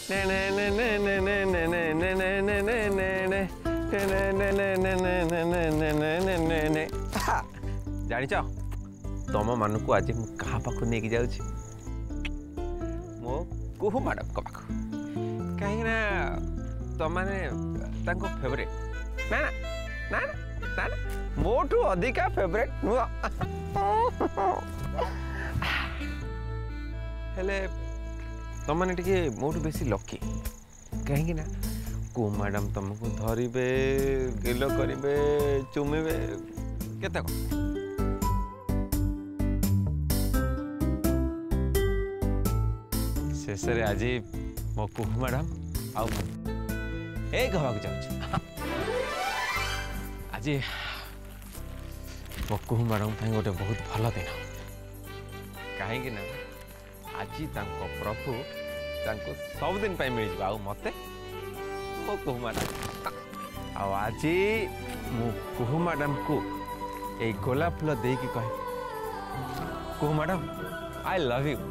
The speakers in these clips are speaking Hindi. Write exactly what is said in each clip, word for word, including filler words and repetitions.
जानिच तुम मान को आज मु कहा पाखु नहीं जाऊँ मो कुहू मैडम को पाख कहीं तुम मैंने फेवरेट ना ना ना ना ना मोठू अधिका फेवरेट नुह हेले तुम मैंने टे मोठू बेसी लकी कहीं ना को मैडम तुमको धरवे गिल करेंगे चुमिबे केते शेष आज मो कुहू मैडम आ एक हवा जाऊँ आज मो कुहू मैडम गोटे बहुत भल दिन कहीं आज प्रभु सब दिन मिल जाए मत मो कुहू मैडम आज मु कुहू मैडम को ए गोलाप फूल दे कि कह Kuhu madam I love you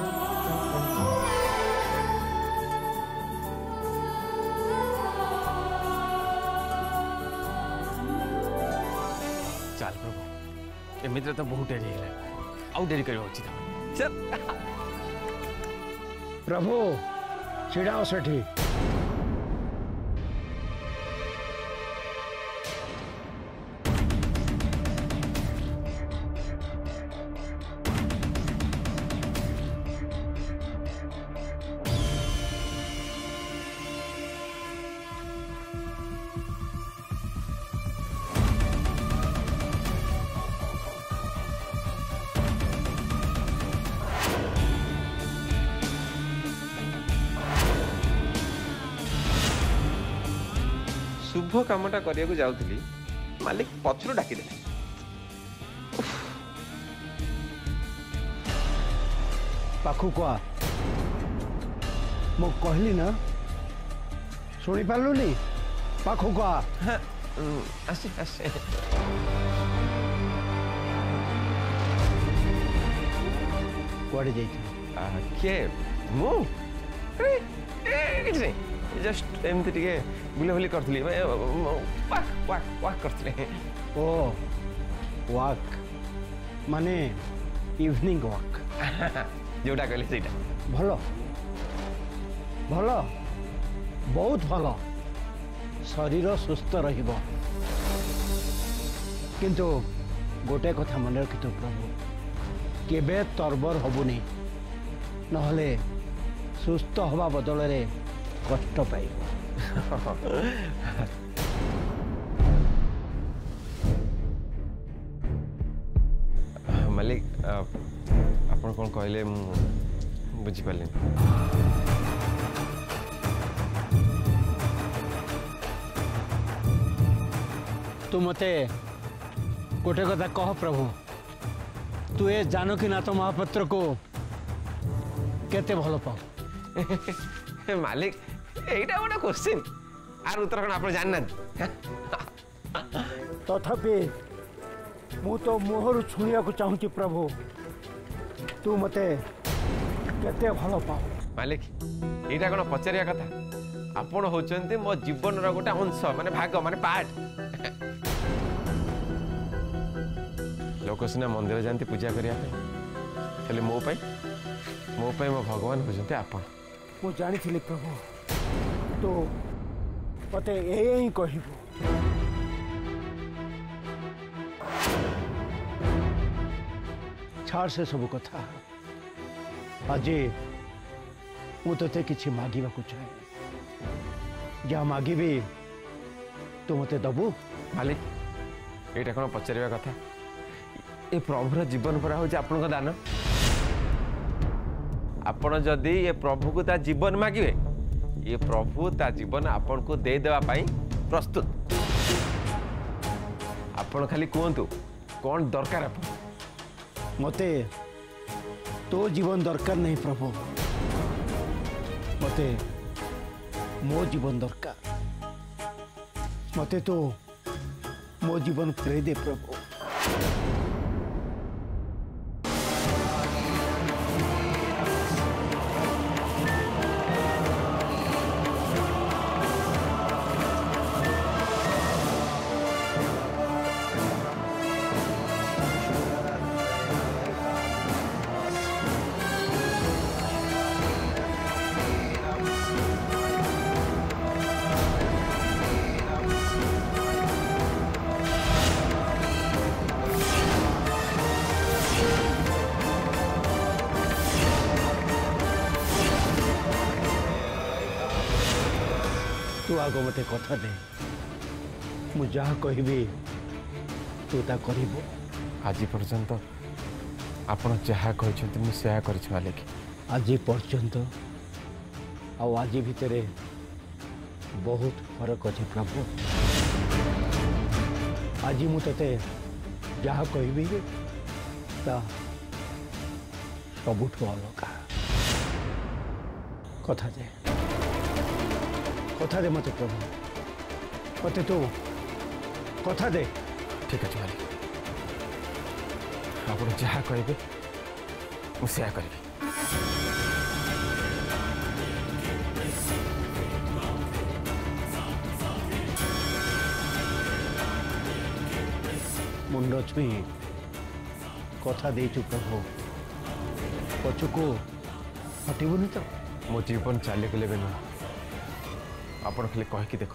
चल प्रभु एमती तो बहुत डेरी है आउ डेरी कर चल प्रभु छिड़ाओ सेठी शुभ कामटा करने जाऊली मालिक पछरू डाकिदे पाखु कह मु कहली ना शुणी पार्लुनी पाखु कह आसे आसे कुआडे जाई के मु जस्ट एमती टे बुलाबुली करी वाक वाक वाक करते ओ वाक माने इवनिंग वाक जोटा कहले सेटा भलो भलो बहुत भलो शरीर सुस्थ रहिबो किंतु गोटे कथा मन रखितो प्रभु केबे तरबर हबुनी नहले सुस्थ हवा बदल रे कष्ट पाई मालिक आपन कौन कहले बुझी पाले तू मते गोटे कथा कह प्रभु तू ए जानो कि ना तो महापात्र को केते भल पाओ मालिक एटा गोटे क्वेश्चन आर उत्तर कौन आप जानना तथापि मु तो मुहर छुणिया को चाहूँ प्रभु तू मते केते भल पाओ मालिक एटा कौन पचारिया कथा आपण होचंती मो जीवन रो गोटे अंश माने भाग माने पार्ट लोक सिना मंदिर जानती पूजा करिया पे मो पाई मो पाई मो भगवान होचंती आपण मु जानी थिली प्रभु तो मते यही कहबो छाड़ से सब कथा आज मु ते किछि मागिबा को चाहे जा मागिबी तू मते दबु मालिक एटा कोन पचारिबा कथा ए प्रभुर जीवन पर हो आपन दान आपण जदि ये प्रभु को ता जीवन मागिबे ये प्रभु ता जीवन आपण को दे देवा पाई प्रस्तुत आपण खाली कहतु कौन दरकार आपन मते तो जीवन दरकार नहीं प्रभु मते मो जीवन दरकार मते तो मो जीवन फेरे दे प्रभु तू आग मते कथा दे मु जहाँ कहबी तू ता करिबो। आज पर्यंत आपण जहाँ कहते मुझे मालिक। आज पर्यंत आज भितर बहुत फरक अच्छे प्रभु। आज मु ते जहाँ कहबी ता सबुठ अलग कथा दे कथा दे मत प्रभु मत तू कथा दे। ठीक अच्छे मालिक आप जहाँ कहे मुझे करी। मुंड छुई कथा देचु प्रभु पछुको हटिबुनि तो मो जीवन चली गले भी नुह आपण खाली कहीकि देखु।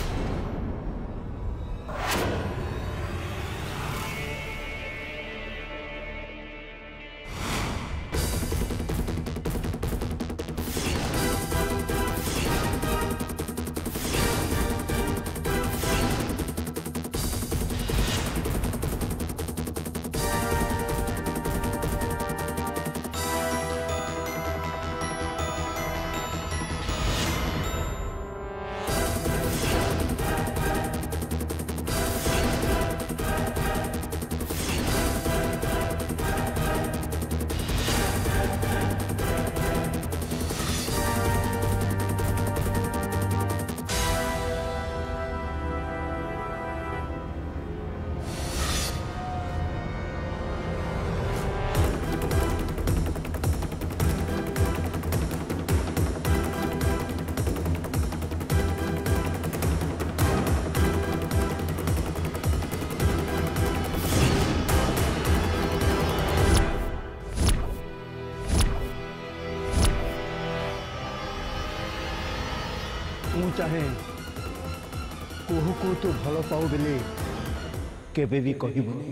मु चाहे कोहू को तू भल पाऊ बेले केबे भी कहबुनी।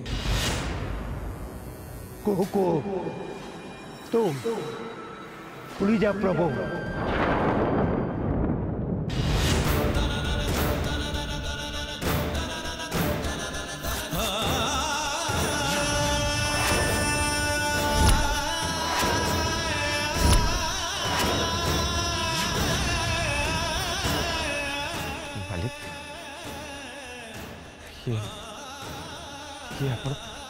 कोहू को तू भूली जा प्रभु। ये ये आप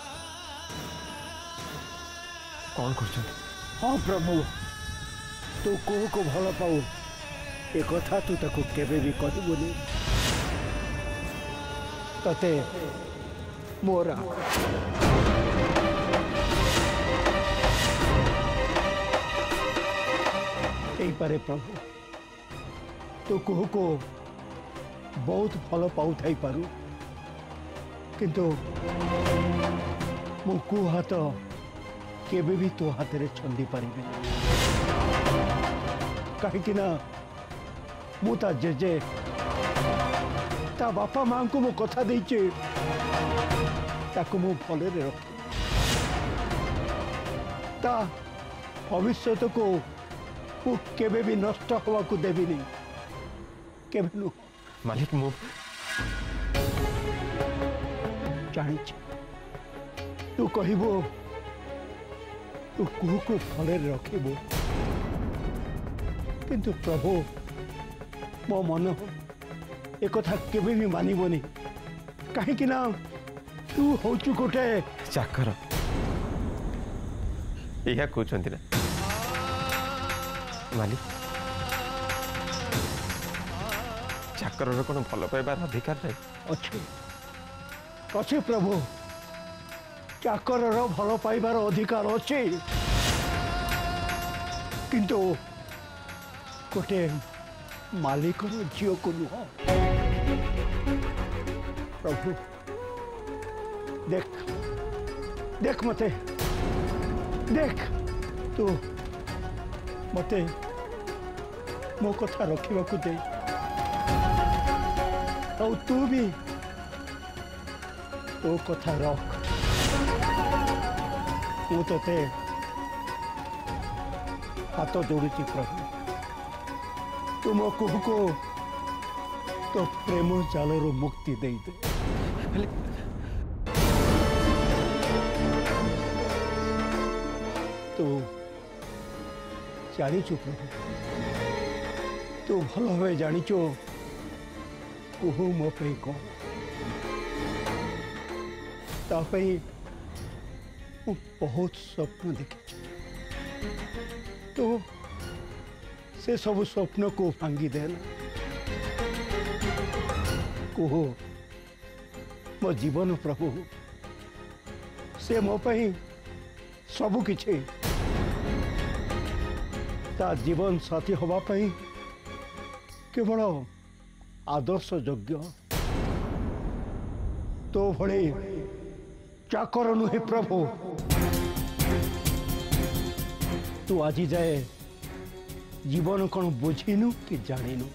कौन कर? हाँ प्रभु तू कोहू को भल पाऊ ए कथा तू ताको केबे भी कहबुनी। तते मोरा यही पारे प्रभु तू कोहू को बहुत भल पाऊ थाई पारू किंतु मु को हाथ केबे भी तो हाथ रे छंदी पारिबे कहीं ना मु ता जेजे ता बापा मां को मु कथा देइचे ताको मु भले रे रख ता भविष्य को मु केबे भी नष्ट हवा को देबिनी केबे नु। मालिक मु जानी तू कहबो तू कुहू को भले रखिबो किंतु प्रभु मो मन एक कथा केबे भी मानिबोनी कहीं कि ना तू होचु गोटे चाकर या कहते ना मालिक चाकर कौन भल पाइबार अधिकार नहीं अच्छे अच्छे प्रभु चाकर भल पाइबार अधिकार अच्छे किंतु गोटे मालिक झील को नुह। प्रभु देख देख मते देख तू मते मो कथा रखा दे और तू भी तो कथा रख मु ते हाथ जोड़ुची प्रभु तू मो कुहू को तो प्रेम जालरू मुक्ति दे दे। हेले तू जानिचु प्रभु, तू भल भाव जानिचु कुहु मो पे कौन तापई मु बहुत स्वप्न देखी। तो से सब स्वप्न को भांगी देना। कुहु मो जीवन प्रभु, से मो पे सबु किछि ता जीवन साथी हवा पाई केवल आदर्श योग्य तो भले चाकर नुहे प्रभु। तू आज जाए जीवन कौन बुझीनु कि जानिनु।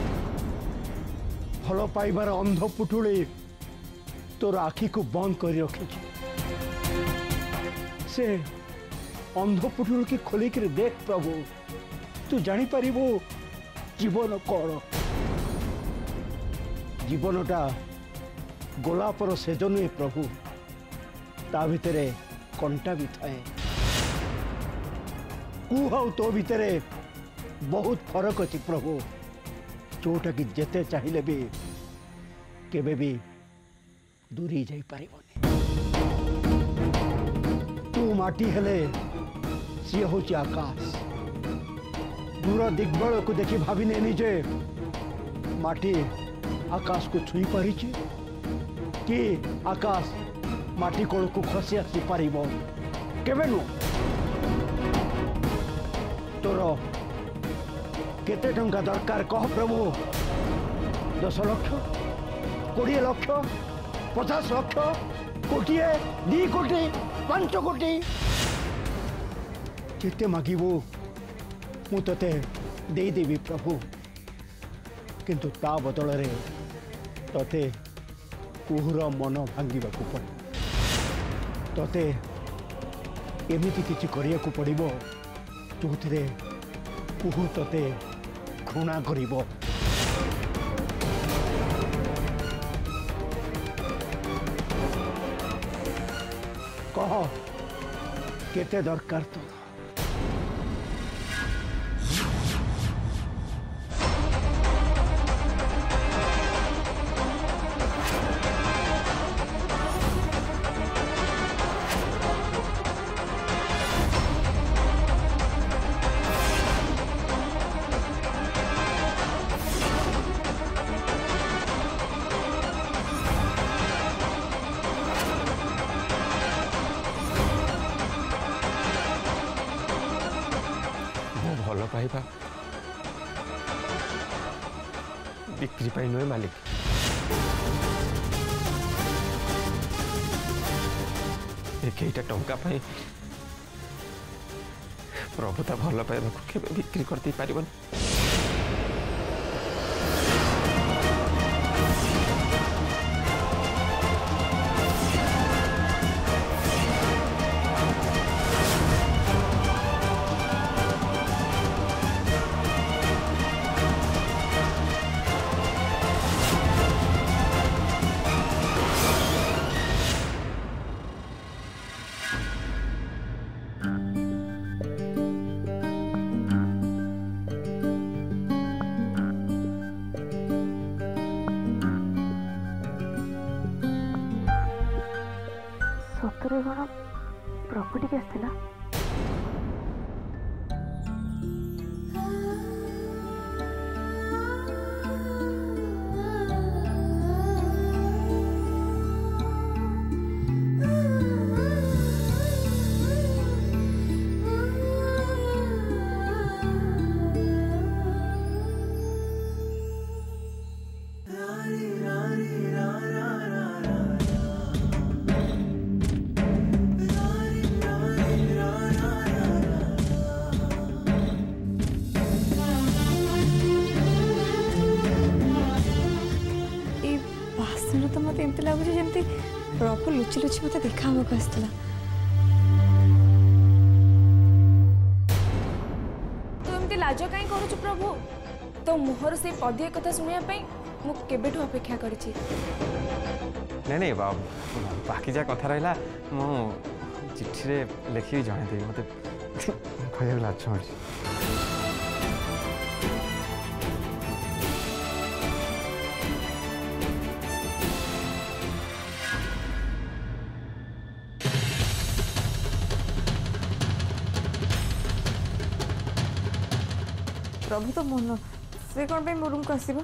भल पाइबार अंध पुटुले तोर आखि को बंद कर रखी से अंध पुटुल की खोलिक देख प्रभु, तू जानी पारिबो जीवन कौन। जीवनटा गोलापर सेज नुहे प्रभु, ता भितरे कंटा भी थाए। कुह तो भितरे बहुत फरक अच्छी प्रभु, जोटा कि जेते चाहिए भी केबे भी दूरी जाई पारिबनी। तू माटी हेले सी हूँ आकाश। दूर दिग्बल को देखी भाविने निजे माटी आकाश को छुई पारी कि आकाश माटी कोल को खसी आसी पारिबो केबे नु। तोर केते टंका दरकार कह प्रभु? दस लक्ष, कोड़े लक्ष, पचास लक्ष, कोटिए, दी कोटी, पांच कोटी जिते मागिबो मु तते दे देवी प्रभु। किंतु ता बदल रे तते कुहुर मन भांगिबा को पड़े। तते एमिति किछि करिया को पड़िबो जोथिरे कुहु तते घृणा करिबो। कह केते दरकार तो? भल पाइबा बिक्री पाई नुहे मालिक। एकटा टंका पाई प्रभुता भल पाइबा को बिक्री कर दे पारिबनी। सतरे कौन प्रभु टी आसला? तो मत एमती लगुच जमी प्रभु लुचि लुचि मत देखा आसला। तू एमती लाज कहीं करूचु प्रभु? तो मुहर से पदिए कथा शुणा मु केबेठु अपेक्षा करिछि। नहीं नहीं बा, बाकी जा कथा रहा मु चिट्ठी रे लिखि जणे देबी मते कहया लाज मारछि। प्रभु तो मन से कौन पे मोर रूम को आसीबो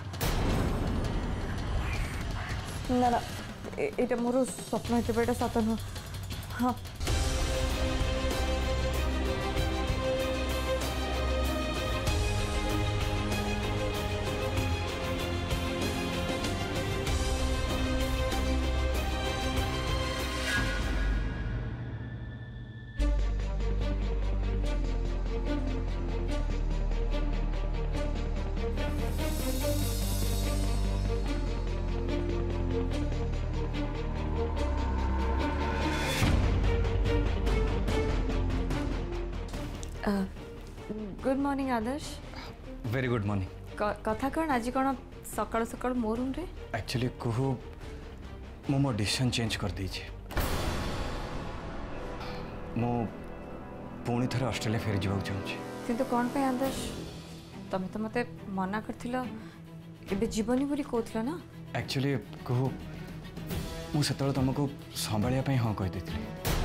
ना ना एटा मोर स्वप्न हेते बेटा सत न हाँ good morning Adarsh. Very good morning. कथा कौन आज कौन सकाल सकाल मो रूम रे एक्चुअली कहू मो मो डिसीजन चेंज कर दीजिए। मो पुणी थरे ऑस्ट्रेलिया फेरी जाऊ चाहूँ। किंतु कौन पे आदर्श तमे तो मते मना करथिलो एबे जीवनी बोली कहथिलो ना। एक्चुअली कहू मु सेतल तुमको संभालिया पई हां कहि देथिली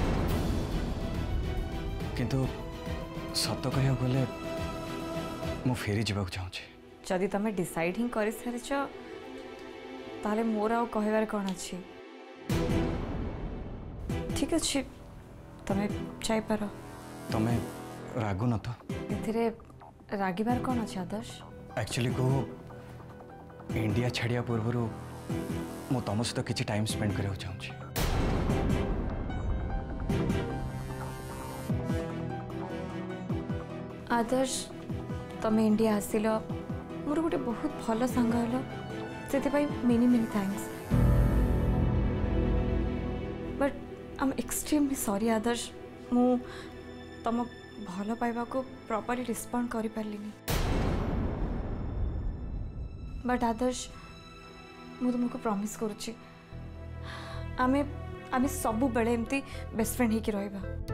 किंतु सत कह गले मु फेरी जाऊ चाहूँ। जदि तमे डिसाइड ही कर सारिछ ताले मोर आ कहबार कौन अछि। ठीक अछि तमे चाय पार। तमे रागु न तो एथिरे रागिबार कौन अछि आदर्श। एक्चुअली कहू इंडिया छाड़िया पूर्व मु तुम सहित किसी टाइम स्पेंड करने चाहूँ। आदर्श तमे इंडिया आसिल मोर गोटे बहुत भल सांग हल से many many thanks but I am extremely sorry Adarsh मु तम भल पाइबा को प्रॉपर्ली रिस्पॉन्ड करि पारलिनी। बट आदर्श मु तुमको प्रॉमिस करुच्ची आमे आमे सबु बेले एमती बेस्ट फ्रेंड होके रहिबा।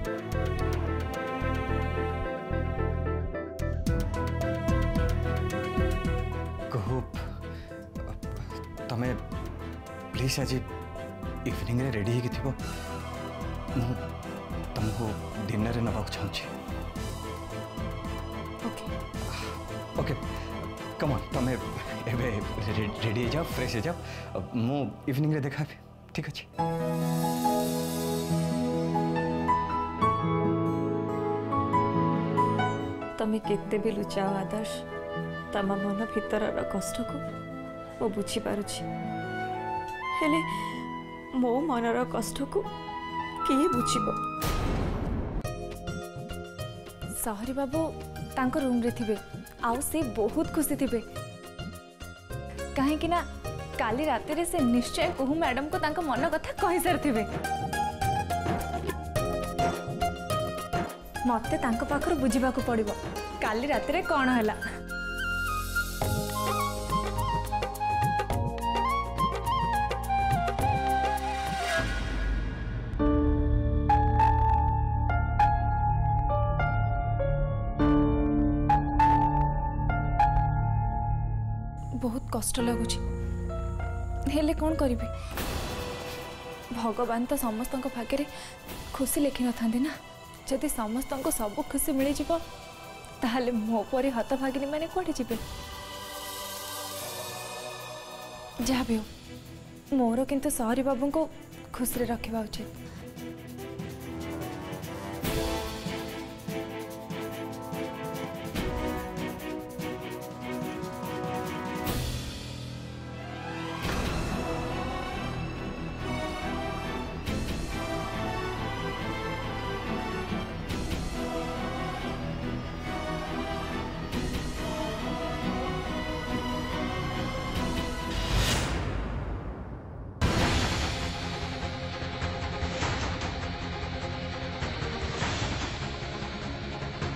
तमें प्लीज आज इवनिंग रे रेडी होगी थी तुमको डिनर नवाक चाहूँ। ओके ओके कम ऑन तमें एबे रेडी जाओ फ्रेश जाओ मु इवनिंग रे देखा ठीक अच्छे। तमें केते भी लुचाओ आदर्श तम मन भीतर कष्ट को वो बुझी पारुछि हेले मो मनर कष्ट को किए बुझिबो। सहरी बाबू तांको रूम रे थिबे आउ से बहुत खुशी थिबे काहे कि ना काली राति रे से निश्चय कहू मैडम को तांको मन कथा कहि सार थिबे। मते तांको पाखर बुझिबा को पड़िबो काली राति रे कोन हला। बहुत कष्ट लगुच हेले कौन करी भगवान तो समस्त भाग्य खुशी लिखि न था ना जदि समस्त को सब खुशी मिल जाव ताहले मो परी हतभागिनी माने कौटे जीवे। जहाँ भी हो मोर किंतु सहरी बाबू को खुशी रखा उचित।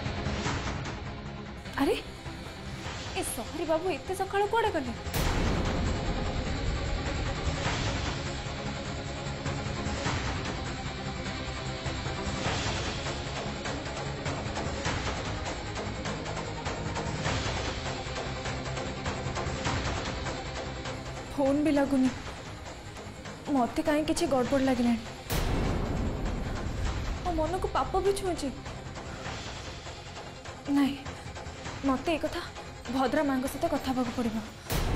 अरे ए सहरी बाबू एते सकाळ कोडे गले फोन भी लगुनि मत कहीं किसी गड़बड़ लगे मन को पाप भी छुचे नहीं मत एक कथा भद्रा माँ सहित कथा पड़ा।